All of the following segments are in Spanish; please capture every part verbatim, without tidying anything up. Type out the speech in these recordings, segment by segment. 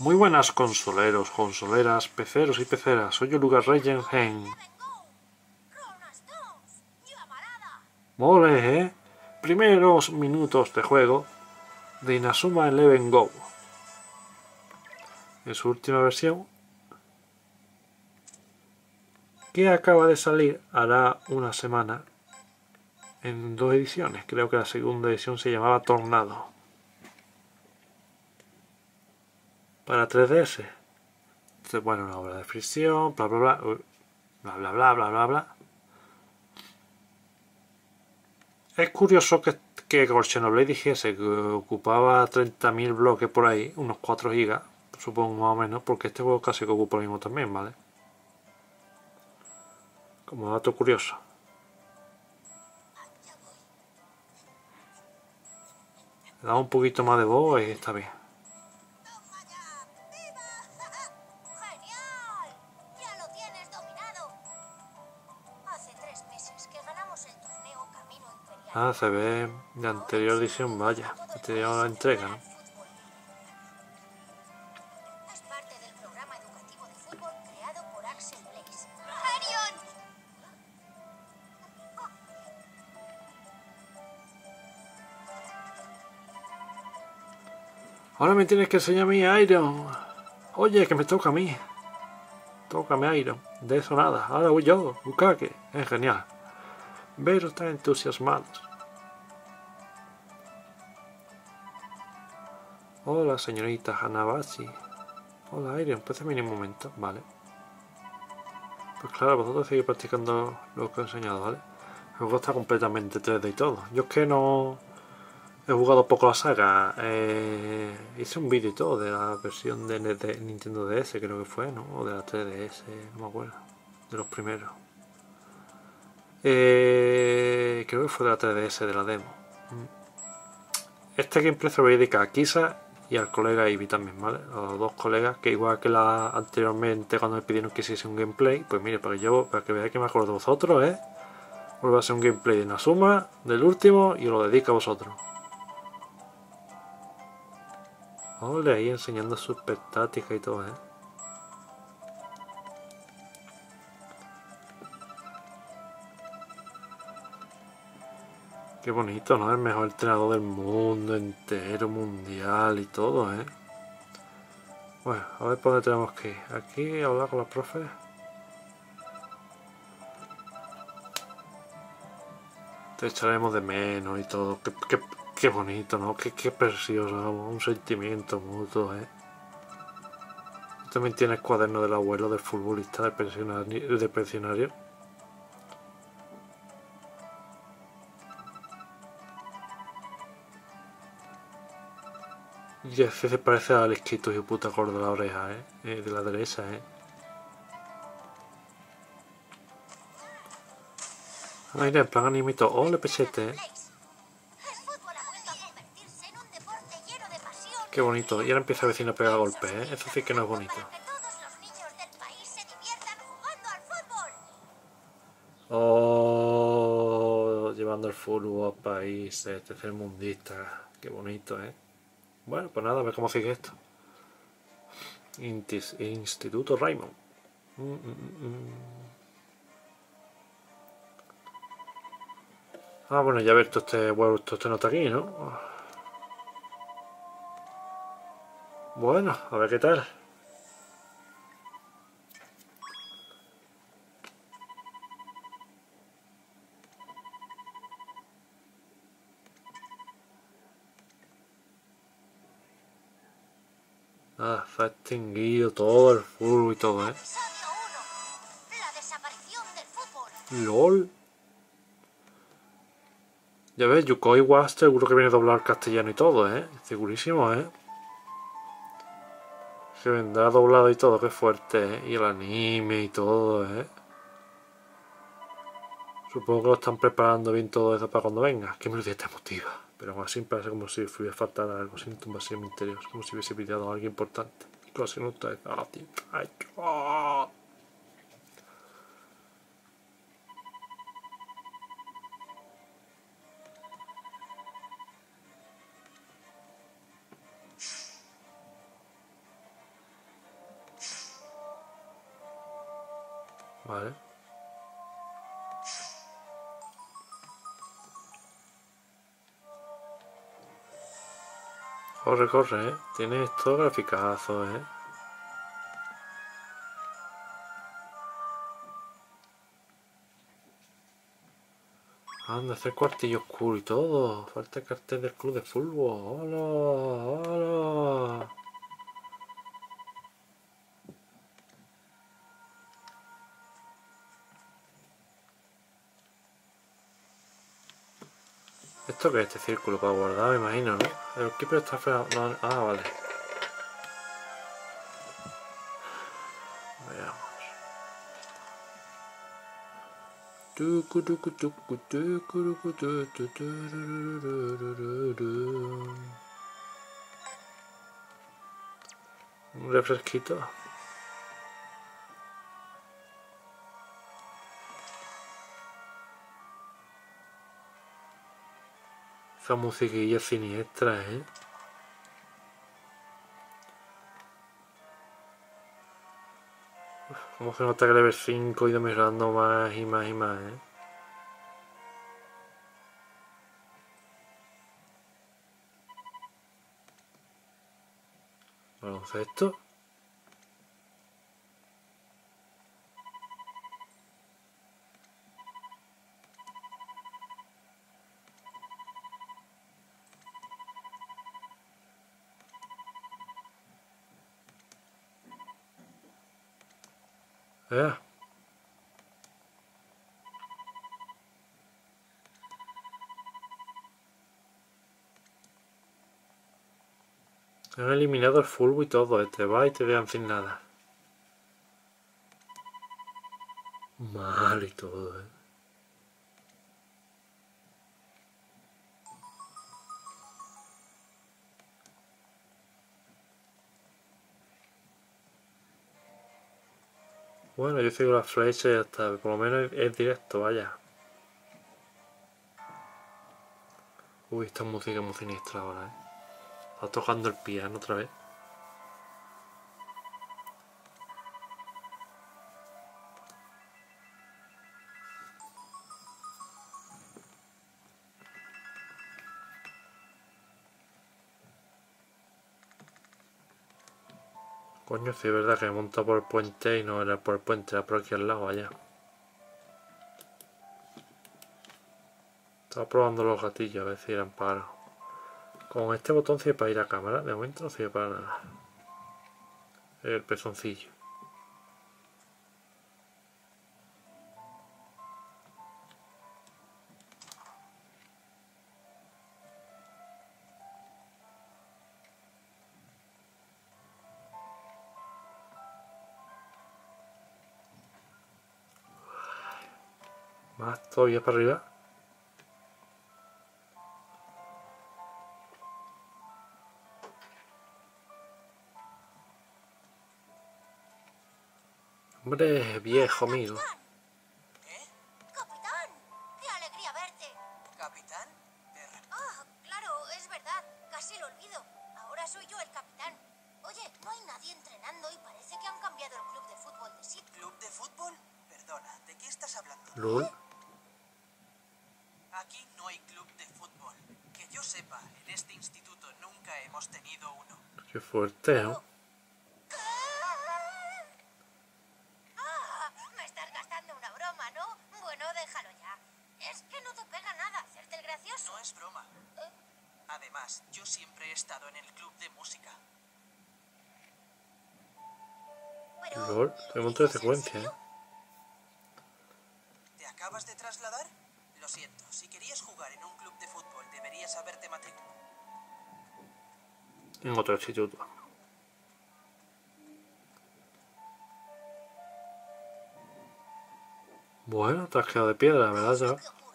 Muy buenas consoleros, consoleras, peceros y peceras. Soy Lucas Regenhen. Mole, ¿eh? Primeros minutos de juego de Inazuma Eleven Go. En su última versión, que acaba de salir hará una semana en dos ediciones. Creo que la segunda edición se llamaba Tornado. Para tres D S. Entonces, bueno, una obra de fricción, bla bla bla, bla bla bla bla bla bla. Es curioso que, que con Xenoblade dijese que ocupaba treinta mil bloques por ahí, unos cuatro gigas, supongo más o menos, porque este juego casi que ocupa lo mismo también, ¿vale? Como dato curioso. Le da un poquito más de voz y está bien. Ah, se ve de anterior edición, vaya, anterior entrega, ¿no? Es parte del programa educativo de fútbol creado por Axel Blaze. Ahora me tienes que enseñar a mí, Iron. Oye, que me toca a mí. Tócame, Iron. De eso nada. Ahora voy yo, Bukake. Es genial. Veros tan entusiasmados. Hola, señorita Hanabashi. Hola, Iron. Préstame un momento. Vale. Pues claro, vosotros seguís practicando lo que he enseñado, ¿vale? El juego está completamente tres D y todo. Yo es que no... He jugado poco la saga. Eh, hice un vídeo y todo de la versión de, de Nintendo D S, creo que fue, ¿no? O de la tres D S, no me acuerdo. De los primeros. Eh, creo que fue de la tres D S, de la demo. Este gameplay se lo voy a dedicar a Kisa y al colega Ivy también, ¿vale? A los dos colegas que igual que la anteriormente cuando me pidieron que hiciese un gameplay, pues mire, para que yo, para que veáis que me acuerdo de vosotros, ¿eh? Vuelvo a hacer un gameplay de Inazuma, del último, y os lo dedico a vosotros. Ole, ahí enseñando sus tácticas y todo, ¿eh? Qué bonito, ¿no? El mejor entrenador del mundo entero, mundial y todo, ¿eh? Bueno, a ver por dónde tenemos que ir. Aquí, hablar con los profes. Te echaremos de menos y todo. Qué, qué, qué bonito, ¿no? Qué, qué precioso, un sentimiento mutuo, ¿eh? También tienes cuaderno del abuelo del futbolista del pensionario. Del pensionario. Y ese se parece al escrito y puta gordo de la oreja, ¿eh? eh de la derecha, ¿eh? Ah, mira, en plan animito. ¡Ole, pesete! ¿Eh? Qué bonito. Y ahora empieza el vecino a pegar golpes, ¿eh? Eso sí que no es bonito. Oh, llevando el fútbol a países tercermundistas. Qué bonito, ¿eh? Bueno, pues nada, a ver cómo sigue esto. Intis, Instituto Raymond. Mm, mm, mm. Ah, bueno, ya ver, todo este huevo, todo este nota aquí, ¿no? Bueno, a ver qué tal. Ah, se ha extinguido todo el fútbol y todo, ¿eh? LOL. Ya ves, Yukoi Watch seguro que viene doblado al castellano y todo, ¿eh? Segurísimo, ¿eh? Que vendrá doblado y todo, qué fuerte, ¿eh? Y el anime y todo, ¿eh? Supongo que lo están preparando bien todo eso para cuando venga. Qué melodía te emotiva. Pero aún así parece como si hubiera faltado algo. Siento un vacío en mi interior. Como si hubiese pillado a alguien importante. Casi no está. Ah, tío. Ay, oh. Vale. Corre, corre, ¿eh? Tiene estos graficazos, ¿eh? Anda, hacer cuartillo oscuro y todo. Falta el cartel del club de fútbol. ¡Hola! ¡Hola! ¿Esto qué es este círculo para guardar? Me imagino, ¿no? El keeper está fuera. No, ah, vale. Veamos. Un refresquito. Esa musiquilla siniestra, ¿eh? Uf, cómo se nota que level cinco he ido mejorando más y más y más, ¿eh? Baloncesto. Eh. Han eliminado el fútbol y todo, ¿eh? Te va y te dejan sin nada. Mal y todo, ¿eh? Bueno, yo sigo la flecha y ya está. Por lo menos es directo, vaya. Uy, esta música es muy siniestra ahora, ¿eh? Está tocando el piano otra vez. Coño, sí es verdad que me monta por el puente y no era por el puente, era por aquí al lado, allá. Estaba probando los gatillos a ver si eran para... Con este botón sirve para ir a cámara, de momento no sirve para nada. El pezoncillo. Más todavía para arriba. Hombre, viejo amigo. ¿Eh? ¡Capitán! ¡Qué alegría verte! ¿Capitán? Ah, claro, es verdad. Casi lo olvido. Ahora soy yo el capitán. Oye, no hay nadie entrenando y parece que han cambiado el club de fútbol de sitio. ¿Club de fútbol? Perdona, ¿de qué estás hablando? LOL. Aquí no hay club de fútbol. Que yo sepa, en este instituto nunca hemos tenido uno. Qué fuerte, ¿no? Ah, me estás gastando una broma, ¿no? Bueno, déjalo ya. Es que no te pega nada hacerte el gracioso. No es broma. Además, yo siempre he estado en el club de música. Pero, LOL. ¿lo Hay un montón de dices en secuencias, serio? ¿eh? ¿Te acabas de trasladar? Lo siento, si querías jugar en un club de fútbol deberías haberte matriculado. En otro instituto. Bueno, te has quedado de piedra, ¿Qué ¿verdad? es lo Ya. que ocurre?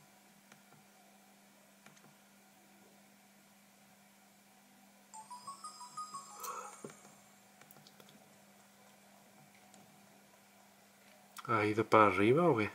¿Has ido para arriba o qué?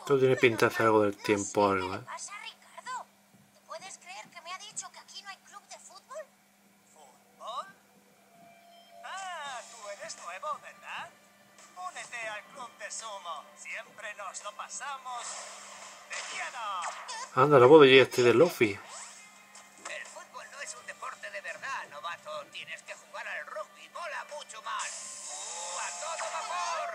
Esto tiene pinta de hacer algo del tiempo o No sé algo, qué ¿eh? le pasa a Ricardo. ¿Te puedes creer que me ha dicho que aquí no hay club de fútbol? ¿Fútbol? Ah, tú eres nuevo, ¿verdad? Únete al club de sumo. Siempre nos lo pasamos de miedo. Anda, la voz de este de Luffy. El fútbol no es un deporte de verdad, novato. Tienes que jugar al rugby, mola mucho más. ¡Uh, ¡A todo vapor!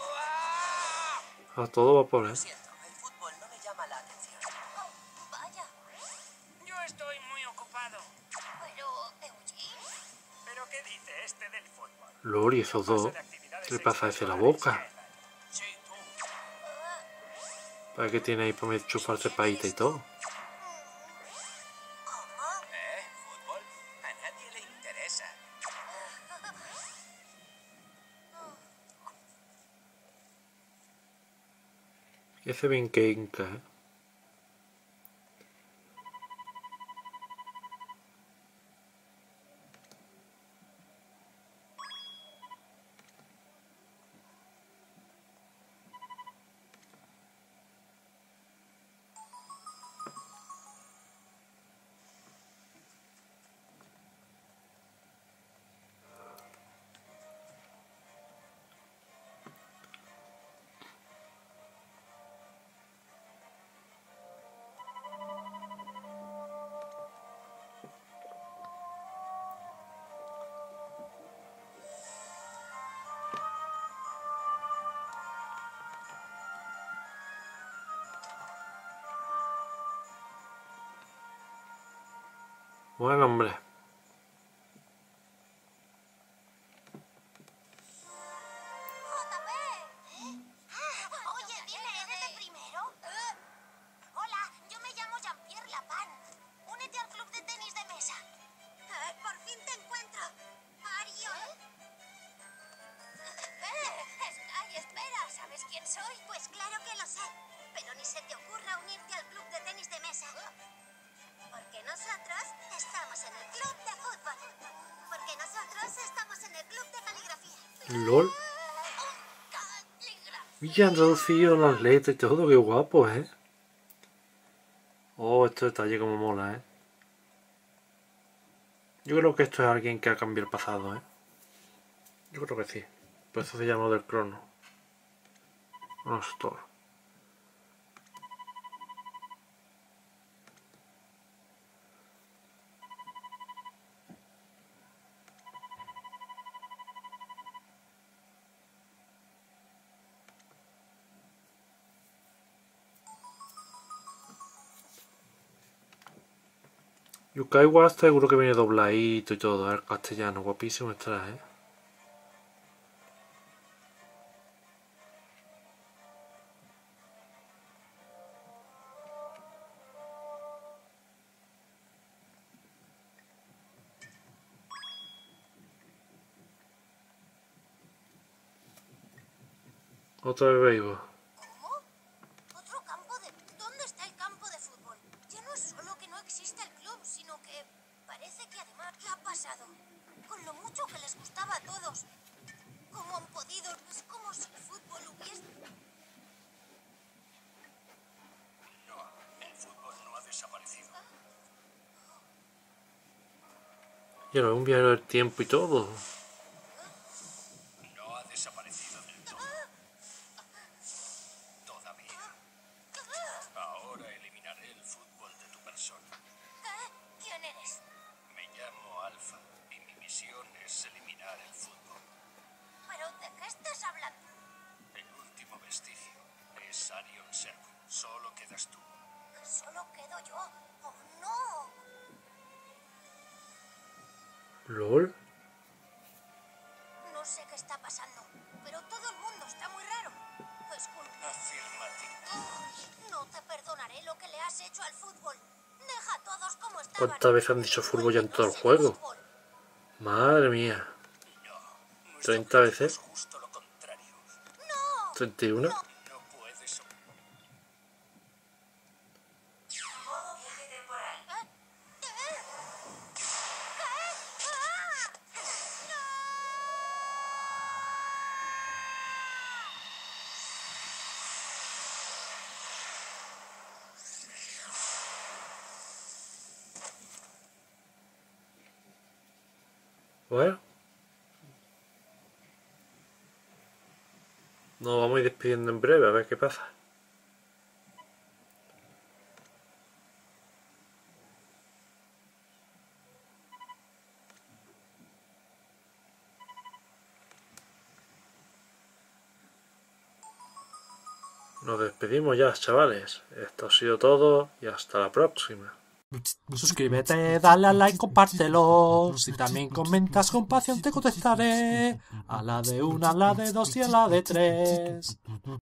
¡Uh, A todo vapor, ¿eh? Lo siento, el fútbol no me llama la atención. Oh, vaya. Yo estoy muy ocupado. Pero, Eugene, ¿Pero qué dice este del fútbol? Lori, esos dos. ¿Qué le pasa a ese la boca? Sí, tú. ¿Para qué tiene ahí para chuparse paita y todo? ¿cómo? ¿Eh? ¿Fútbol? A nadie le interesa. Ese bien que hinca, ¿eh? Bueno, hombre. J P. Oye, dime, ¿eres de primero? Hola, yo me llamo Jean-Pierre Lapin. Únete al club de tenis de mesa. Por fin te encuentro. Marion. Sky, espera, ¿sabes quién soy? Pues claro que lo sé, pero ni se te ocurra unirte al club de tenis de mesa. Porque nosotros estamos en el club de fútbol. Porque nosotros estamos en el club de caligrafía. LOL. Caligrafía. Y ya han traducido las letras y todo, qué guapo, ¿eh? Oh, este detalle como mola, ¿eh? Yo creo que esto es alguien que ha cambiado el pasado, ¿eh? Yo creo que sí. Por eso se llama del crono. No, Store. Yukai Watch seguro que viene dobladito y todo, el castellano, guapísimo está, ¿eh? Otra vez béisbol. ¿Cómo? ¿Otro campo de...? ¿Dónde está el campo de fútbol? Ya no es solo que no existe el club, sino que parece que además... ¿Qué ha pasado? Con lo mucho que les gustaba a todos. ¿Cómo han podido? Es como si el fútbol hubiese... No, el fútbol no ha desaparecido. Ya no, un viaje del tiempo y todo. No ha desaparecido del todo. Todavía. Ahora eliminaré el fútbol de tu persona. ¿Qué? ¿Quién eres? Me llamo Alfa y mi misión es eliminar el fútbol. ¿Pero de qué estás hablando? El último vestigio es Arion Sec. Solo quedas tú. Que solo quedo yo. ¡Oh, no! LOL. No sé qué está pasando, pero todo el mundo está muy raro. Es culpa... Afirmativo. Ay, no te perdonaré lo que le has hecho al fútbol. Deja a todos como estaban. ¿Cuántas veces han dicho fútbol ya en todo el juego? Madre mía. No. ¿treinta veces? Es justo lo contrario. ¡No! ¿treinta y uno? No puedes. Modo viaje temporal. ¿Eh? ¿Qué? ¿Qué? ¡Ah! Bueno. Nos vamos a ir despidiendo en breve, a ver qué pasa. Nos despedimos ya, chavales. Esto ha sido todo y hasta la próxima. Suscríbete, dale a like, compártelo. Si también comentas con pasión te contestaré. A la de una, a la de dos y a la de tres.